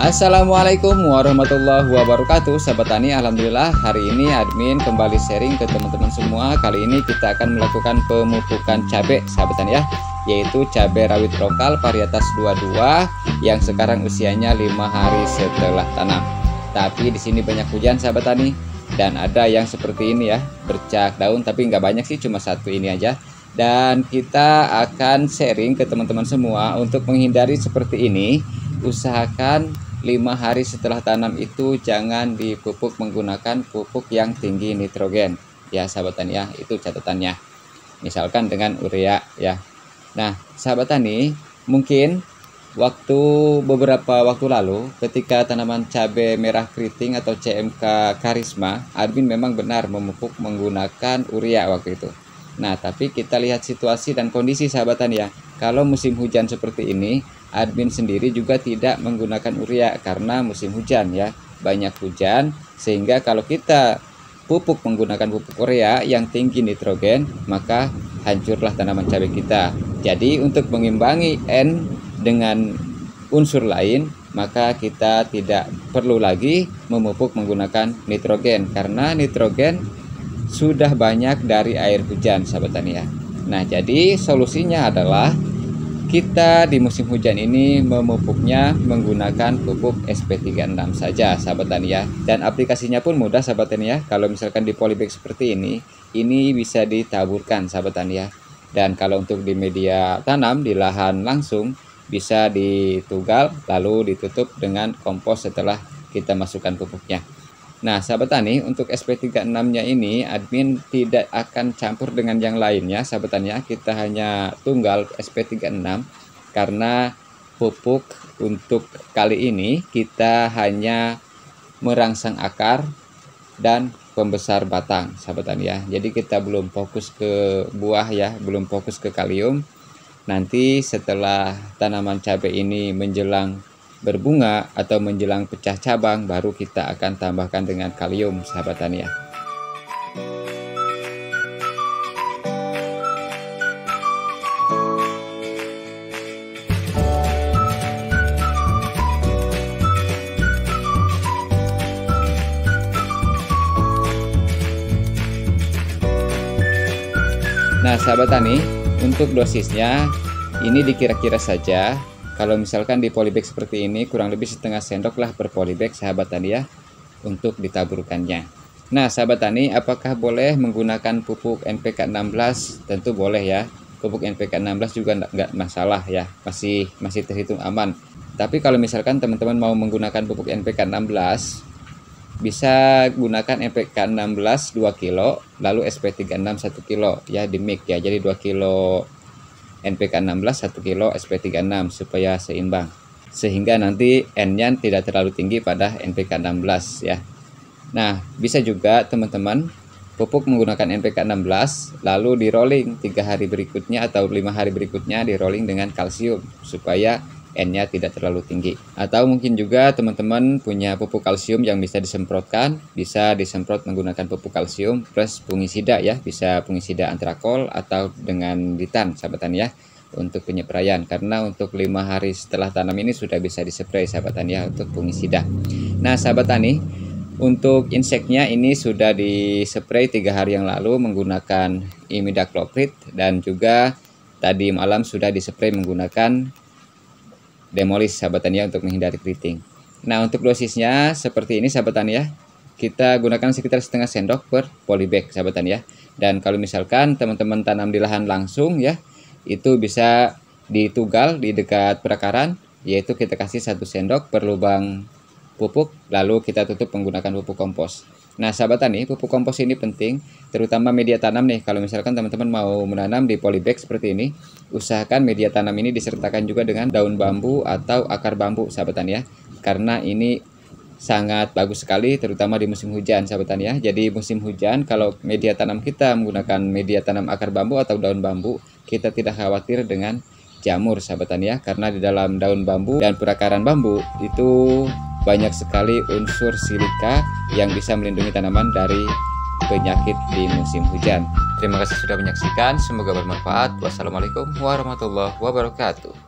Assalamualaikum warahmatullahi wabarakatuh. Sahabat Tani, alhamdulillah hari ini admin kembali sharing ke teman-teman semua. Kali ini kita akan melakukan pemupukan cabai sahabat Tani ya, yaitu cabai rawit lokal varietas 22 yang sekarang usianya 5 hari setelah tanam. Tapi di sini banyak hujan sahabat Tani, dan ada yang seperti ini ya, bercak daun, tapi nggak banyak sih, cuma satu ini aja. Dan kita akan sharing ke teman-teman semua untuk menghindari seperti ini. Usahakan 5 hari setelah tanam itu jangan dipupuk menggunakan pupuk yang tinggi nitrogen ya sahabat Tani ya, itu catatannya, misalkan dengan urea ya. Nah sahabat Tani, mungkin beberapa waktu lalu ketika tanaman cabai merah keriting atau CMK Karisma, admin memang benar memupuk menggunakan urea waktu itu. Nah tapi kita lihat situasi dan kondisi sahabat Tani ya, kalau musim hujan seperti ini admin sendiri juga tidak menggunakan urea karena musim hujan ya, banyak hujan, sehingga kalau kita pupuk menggunakan pupuk urea yang tinggi nitrogen maka hancurlah tanaman cabai kita. Jadi untuk mengimbangi N dengan unsur lain, maka kita tidak perlu lagi memupuk menggunakan nitrogen karena nitrogen sudah banyak dari air hujan sahabat Tani ya. Nah jadi solusinya adalah kita di musim hujan ini memupuknya menggunakan pupuk SP36 saja sahabat Tani ya. Dan aplikasinya pun mudah sahabat Tani ya. Kalau misalkan di polybag seperti ini bisa ditaburkan sahabat Tani ya. Dan kalau untuk di media tanam di lahan langsung bisa ditugal lalu ditutup dengan kompos setelah kita masukkan pupuknya. Nah sahabat Tani, untuk SP36-nya ini admin tidak akan campur dengan yang lainnya sahabat Tani ya. Kita hanya tunggal SP36 karena pupuk untuk kali ini kita hanya merangsang akar dan pembesar batang sahabat Tani ya. Jadi kita belum fokus ke buah ya, belum fokus ke kalium. Nanti setelah tanaman cabai ini menjelang berbunga atau menjelang pecah cabang baru kita akan tambahkan dengan kalium sahabat Tani ya. Nah sahabat Tani, untuk dosisnya ini dikira-kira saja. Kalau misalkan di polybag seperti ini kurang lebih setengah sendok lah per polybag sahabat Tani ya untuk ditaburkannya. Nah sahabat Tani, apakah boleh menggunakan pupuk NPK 16? Tentu boleh ya. Pupuk NPK 16 juga nggak masalah ya, masih terhitung aman. Tapi kalau misalkan teman-teman mau menggunakan pupuk NPK 16, bisa gunakan NPK 16 2 kilo lalu SP36 1 kilo ya, di mix ya. Jadi 2 kilo NPK 16 1 kilo SP36 supaya seimbang, sehingga nanti N-nya tidak terlalu tinggi pada NPK 16 ya. Nah bisa juga teman-teman pupuk menggunakan NPK 16 lalu di rolling 3 hari berikutnya atau 5 hari berikutnya di rolling dengan kalsium supaya N-nya tidak terlalu tinggi. Atau mungkin juga teman-teman punya pupuk kalsium yang bisa disemprotkan, bisa disemprot menggunakan pupuk kalsium plus fungisida ya, bisa fungisida antrakol atau dengan ditan sahabat Tani ya untuk penyepraian, karena untuk 5 hari setelah tanam ini sudah bisa dispray sahabat Tani ya untuk fungisida. Nah sahabat Tani, untuk inseknya ini sudah dispray 3 hari yang lalu menggunakan imidacloprid, dan juga tadi malam sudah dispray menggunakan Demolis sahabat Tani ya untuk menghindari keriting. Nah untuk dosisnya seperti ini sahabat Tani ya, kita gunakan sekitar setengah sendok per polybag sahabat Tani ya. Dan kalau misalkan teman-teman tanam di lahan langsung ya, itu bisa ditugal di dekat perakaran, yaitu kita kasih 1 sendok per lubang pupuk lalu kita tutup menggunakan pupuk kompos. Nah sahabat Tani, pupuk kompos ini penting terutama media tanam nih. Kalau misalkan teman-teman mau menanam di polybag seperti ini, usahakan media tanam ini disertakan juga dengan daun bambu atau akar bambu sahabat Tani ya, karena ini sangat bagus sekali terutama di musim hujan sahabat Tani ya. Jadi musim hujan kalau media tanam kita menggunakan media tanam akar bambu atau daun bambu, kita tidak khawatir dengan jamur sahabat Tani ya, karena di dalam daun bambu dan perakaran bambu itu banyak sekali unsur silika yang bisa melindungi tanaman dari penyakit di musim hujan. Terima kasih sudah menyaksikan, semoga bermanfaat. Wassalamualaikum warahmatullahi wabarakatuh.